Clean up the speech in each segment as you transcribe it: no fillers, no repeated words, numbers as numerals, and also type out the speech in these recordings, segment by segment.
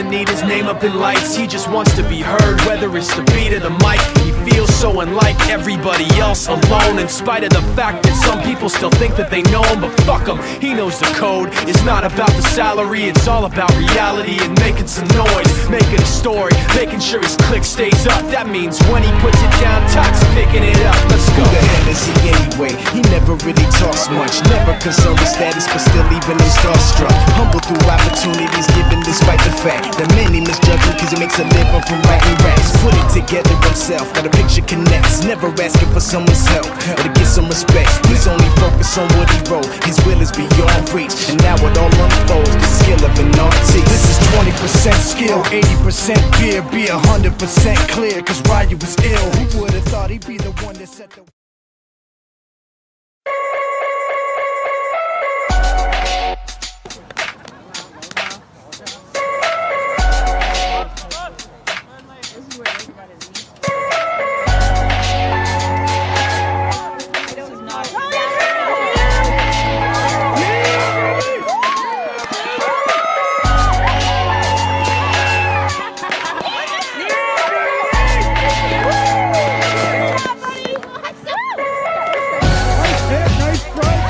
doesn't need his name up in lights. He just wants to be heard, whether it's the beat of the mic. He feels so unlike everybody else, alone, in spite of the fact that some people still think that they know him. But fuck him, he knows the code. It's not about the salary, it's all about reality and making some noise, making a story, making sure his click stays up. That means when he puts it down, Tuck's picking it up. Let's go. Who the hell is he anyway? He never really talks much, never concerned with status, but still even him starstruck. Humble through opportunities given despite the fact that many misjudge him cause he makes a living from writing raps. Put it together himself, got a picture connects, never asking for someone's help or to get some respect. He's only focused on what he wrote, his will is beyond reach, and now it all unfolds, the skill of an artist. This is 20% skill, 80% fear, be 100% clear, cause Ryu was ill. Who would've thought he'd be the one that set the... Nice, bro.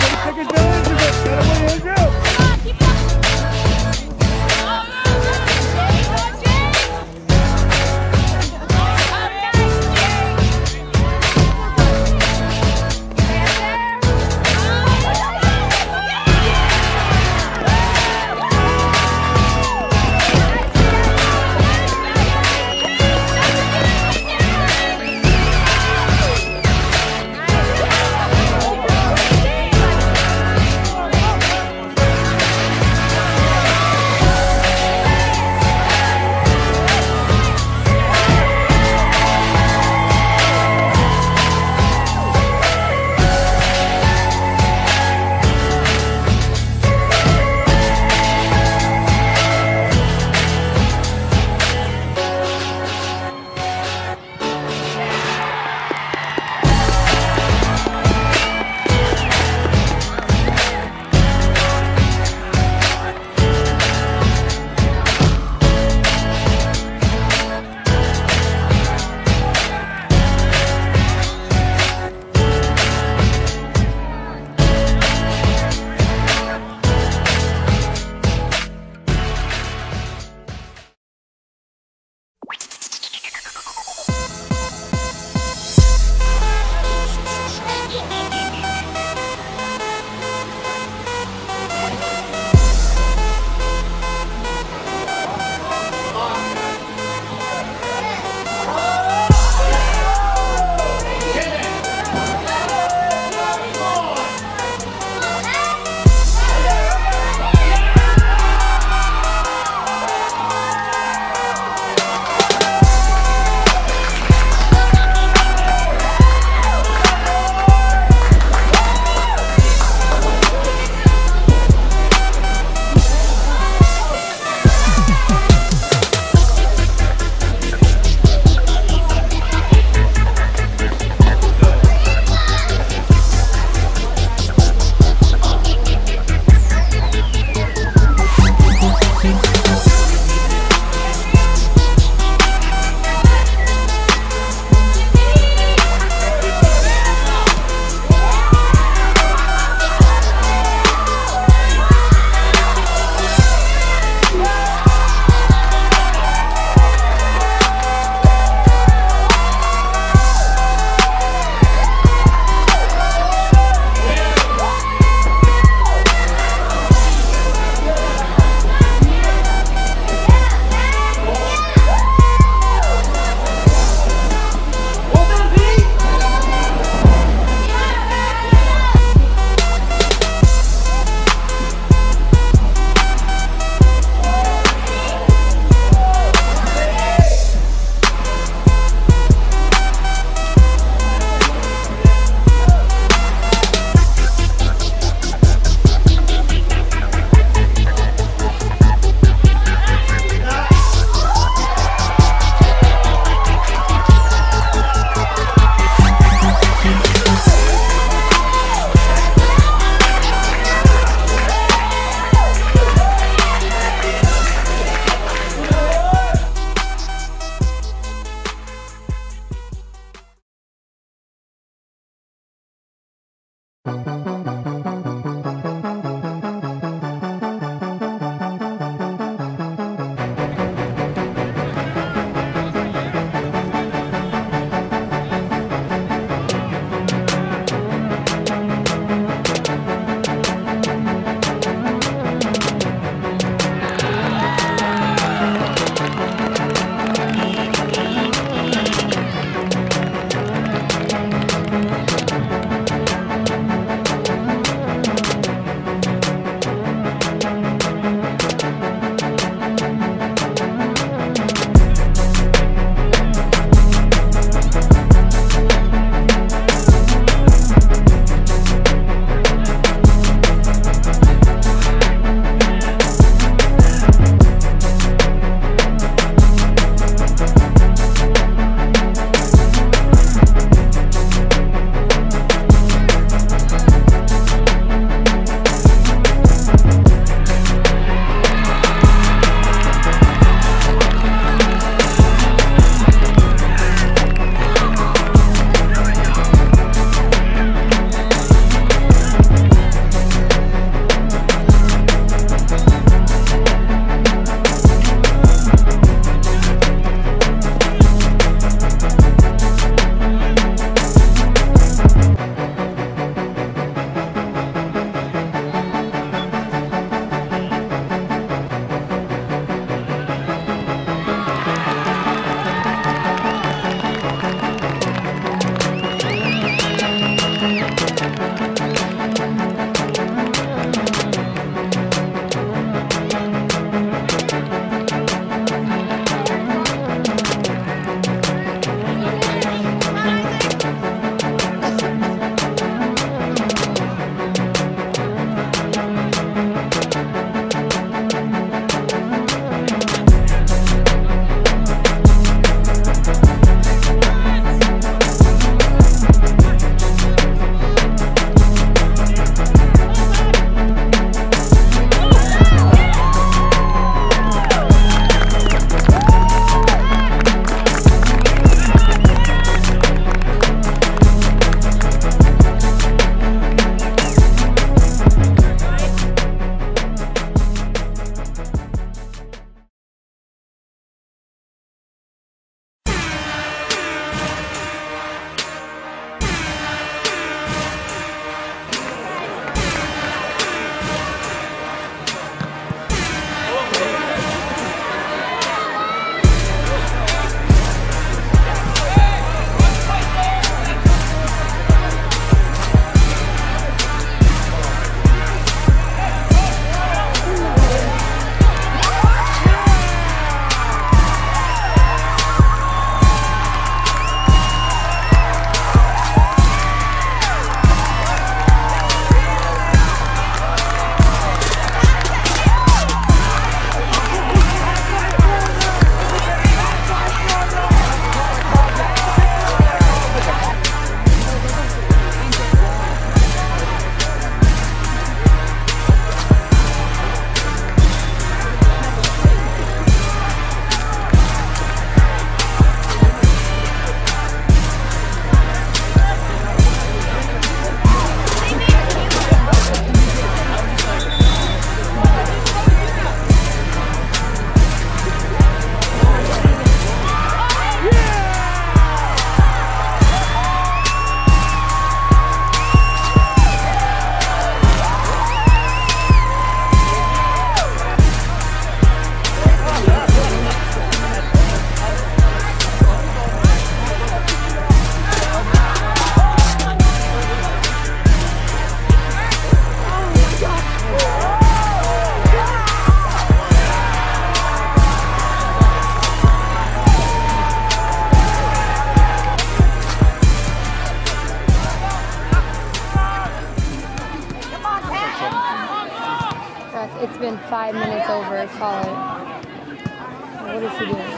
5 minutes over, call it. What is he doing?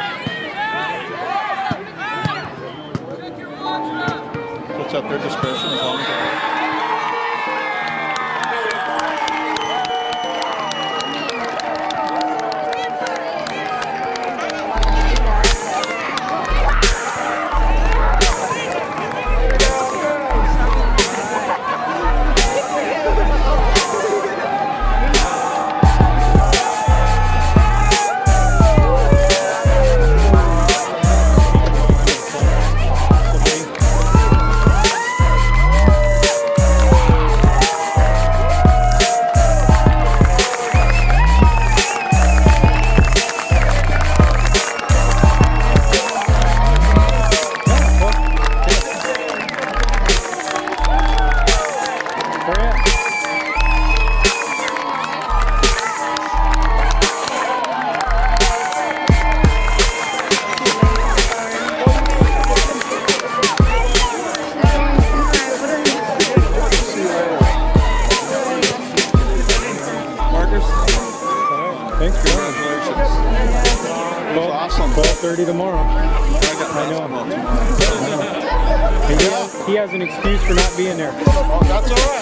What's at their discretion as long as Thanks, congratulations. Well, awesome. 12:30 tomorrow. I know. He has an excuse for not being there. Oh, that's all right.